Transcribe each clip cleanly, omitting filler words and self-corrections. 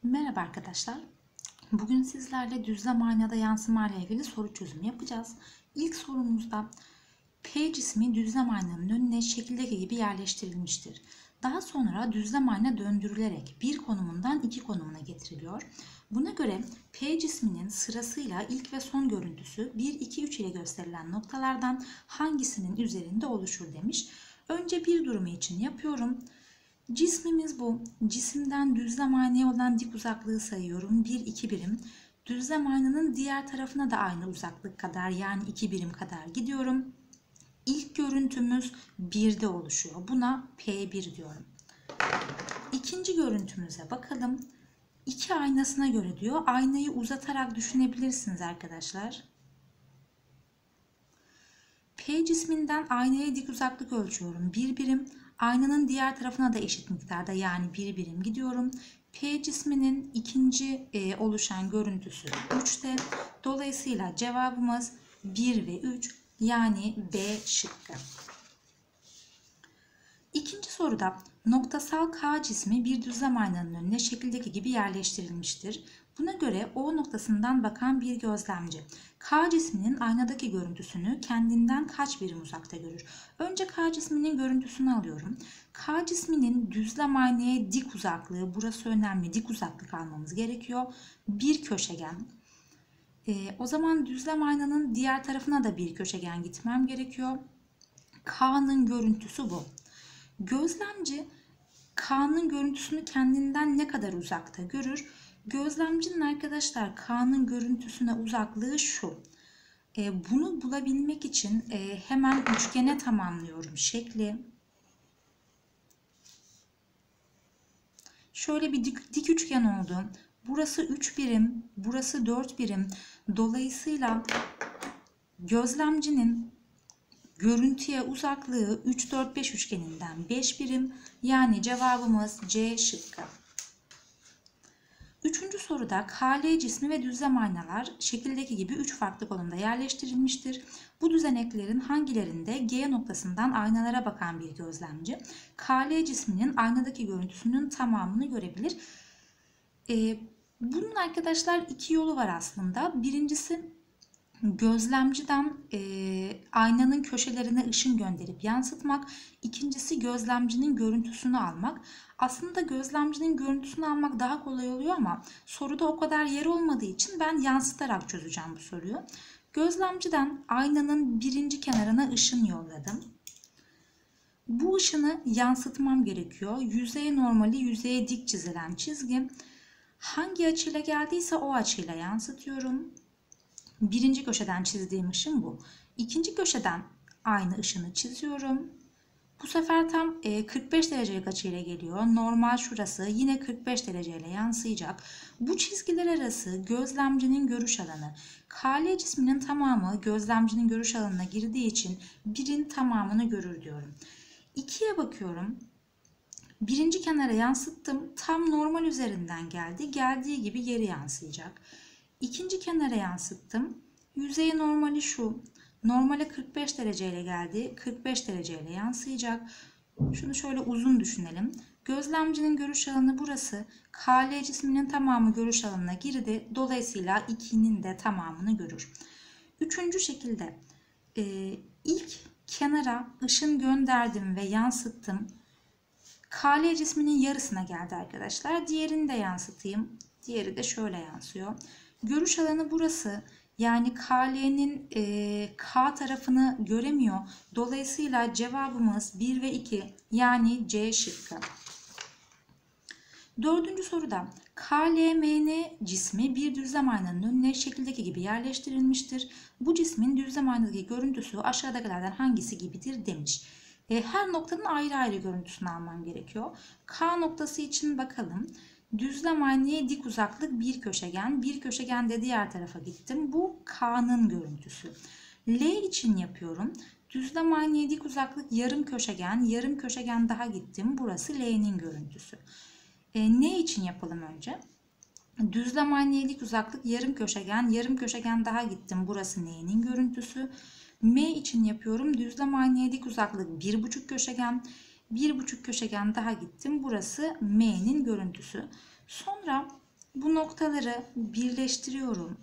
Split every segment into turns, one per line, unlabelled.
Merhaba arkadaşlar. Bugün sizlerle düzlem aynada yansıma ile ilgili soru çözümü yapacağız. İlk sorumuzda P cismi düzlem aynanın önüne şekildeki gibi yerleştirilmiştir. Daha sonra düzlem ayna döndürülerek bir konumundan iki konumuna getiriliyor. Buna göre P cisminin sırasıyla ilk ve son görüntüsü 1, 2, 3 ile gösterilen noktalardan hangisinin üzerinde oluşur demiş. Önce bir durumu için yapıyorum. Cismimiz bu. Cisimden düzlem aynaya olan dik uzaklığı sayıyorum. 1, 2 birim. Düzlem aynanın diğer tarafına da aynı uzaklık kadar yani 2 birim kadar gidiyorum. İlk görüntümüz 1'de oluşuyor. Buna P1 diyorum. İkinci görüntümüze bakalım. 2 aynasına göre diyor. Aynayı uzatarak düşünebilirsiniz arkadaşlar. P cisminden aynaya dik uzaklık ölçüyorum. 1 birim. Aynanın diğer tarafına da eşit miktarda yani 1 birim gidiyorum. P cisminin ikinci oluşan görüntüsü 3'te. Dolayısıyla cevabımız 1 ve 3 yani B şıkkı. İkinci soruda noktasal K cismi bir düzlem aynanın önüne şekildeki gibi yerleştirilmiştir. Buna göre O noktasından bakan bir gözlemci K cisminin aynadaki görüntüsünü kendinden kaç birim uzakta görür? Önce K cisminin görüntüsünü alıyorum. K cisminin düzlem aynaya dik uzaklığı, burası önemli, dik uzaklık almamız gerekiyor. Bir köşegen. O zaman düzlem aynanın diğer tarafına da bir köşegen gitmem gerekiyor. K'nın görüntüsü bu. Gözlemci K'nın görüntüsünü kendinden ne kadar uzakta görür? Gözlemcinin arkadaşlar K'nın görüntüsüne uzaklığı şu. Bunu bulabilmek için hemen üçgene tamamlıyorum şekli. Şöyle bir dik üçgen oldu. Burası 3 birim, burası 4 birim. Dolayısıyla gözlemcinin görüntüye uzaklığı 3, 4, 5 üçgeninden 5 birim. Yani cevabımız C şıkkı. Üçüncü soruda KL cismi ve düzlem aynalar şekildeki gibi 3 farklı konumda yerleştirilmiştir. Bu düzeneklerin hangilerinde G noktasından aynalara bakan bir gözlemci KL cisminin aynadaki görüntüsünün tamamını görebilir? Bunun arkadaşlar iki yolu var aslında. Birincisi gözlemciden aynanın köşelerine ışın gönderip yansıtmak. İkincisi gözlemcinin görüntüsünü almak. Aslında gözlemcinin görüntüsünü almak daha kolay oluyor ama soruda o kadar yer olmadığı için ben yansıtarak çözeceğim bu soruyu. Gözlemciden aynanın birinci kenarına ışın yolladım. Bu ışını yansıtmam gerekiyor. Yüzey normali yüzeye dik çizilen çizgi. Hangi açıyla geldiyse o açıyla yansıtıyorum. Birinci köşeden çizdiğim ışın bu. İkinci köşeden aynı ışını çiziyorum. Bu sefer tam 45 derecelik açıyla geliyor. Normal şurası yine 45 dereceyle yansıyacak. Bu çizgiler arası gözlemcinin görüş alanı. KL cisminin tamamı gözlemcinin görüş alanına girdiği için birin tamamını görür diyorum. 2'ye bakıyorum. Birinci kenara yansıttım. Tam normal üzerinden geldi. Geldiği gibi geri yansıyacak. İkinci kenara yansıttım. Yüzey normali şu. Normale 45 dereceyle geldi. 45 dereceyle yansıyacak. Şunu şöyle uzun düşünelim. Gözlemcinin görüş alanı burası. KL cisminin tamamı görüş alanına girdi. Dolayısıyla 2'nin de tamamını görür. Üçüncü şekilde ilk kenara ışın gönderdim ve yansıttım. KL cisminin yarısına geldi arkadaşlar. Diğerini de yansıtayım. Diğeri de şöyle yansıyor. Görüş alanı burası. Yani KL'nin K tarafını göremiyor. Dolayısıyla cevabımız 1 ve 2 yani C şıkkı. Dördüncü soruda KLMN cismi bir düzlem aynanın önüne şekildeki gibi yerleştirilmiştir. Bu cismin düzlem aynadaki görüntüsü aşağıdakilerden hangisi gibidir demiş. Her noktanın ayrı ayrı görüntüsünü almam gerekiyor. K noktası için bakalım. Düzlem aynaya dik uzaklık bir köşegen. Bir köşegen de diğer tarafa gittim. Bu K'nın görüntüsü. L için yapıyorum. Düzlem aynaya dik uzaklık yarım köşegen. Yarım köşegen daha gittim. Burası L'nin görüntüsü. Ne için yapalım önce? Düzlem aynaya dik uzaklık yarım köşegen. Yarım köşegen daha gittim. Burası N'nin görüntüsü. M için yapıyorum. Düzlem aynaya dik uzaklık 1,5 köşegen. 1,5 köşegen daha gittim. Burası M'nin görüntüsü. Sonra Bu noktaları birleştiriyorum.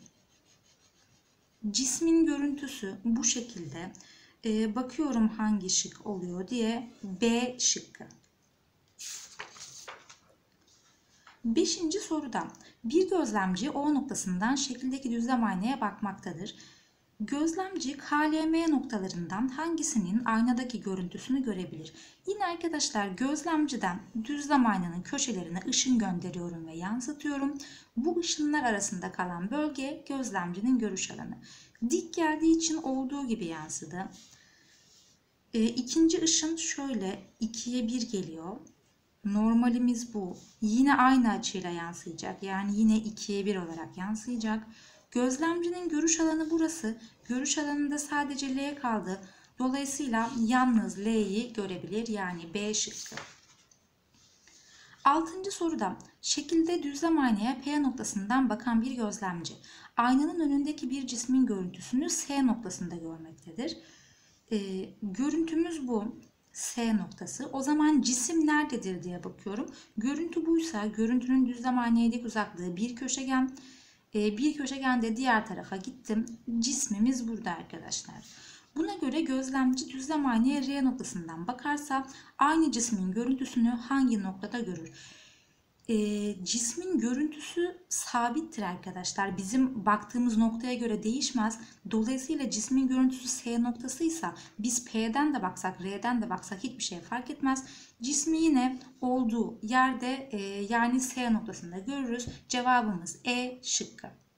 Cismin görüntüsü bu şekilde. Bakıyorum hangi şık oluyor diye. B şıkkı. 5. soruda bir gözlemci O noktasından şekildeki düzlem aynaya bakmaktadır. Gözlemci KLM noktalarından hangisinin aynadaki görüntüsünü görebilir? Yine arkadaşlar gözlemciden düzlem aynanın köşelerine ışın gönderiyorum ve yansıtıyorum. Bu ışınlar arasında kalan bölge gözlemcinin görüş alanı. Dik geldiği için olduğu gibi yansıdı. İkinci ışın şöyle 2'ye 1 geliyor. Normalimiz bu. Yine aynı açıyla yansıyacak. Yani yine 2'ye 1 olarak yansıyacak. Gözlemcinin görüş alanı burası. Görüş alanında sadece L kaldı. Dolayısıyla yalnız L'yi görebilir. Yani B şıkkı. 6. soruda şekilde düzlem aynaya P noktasından bakan bir gözlemci aynanın önündeki bir cismin görüntüsünü S noktasında görmektedir. Görüntümüz bu. S noktası. O zaman cisim nerededir diye bakıyorum. Görüntü buysa görüntünün düzlem aynaya uzaklığı bir köşegen. Bir köşegende diğer tarafa gittim. Cismimiz burada arkadaşlar. Buna göre gözlemci düzlem aynaya R noktasından bakarsa aynı cismin görüntüsünü hangi noktada görür? Cismin görüntüsü sabittir arkadaşlar. Bizim baktığımız noktaya göre değişmez. Dolayısıyla cismin görüntüsü S noktasıysa biz P'den de baksak R'den de baksak hiçbir şey fark etmez. Cismi yine olduğu yerde yani S noktasında görürüz. Cevabımız E şıkkı.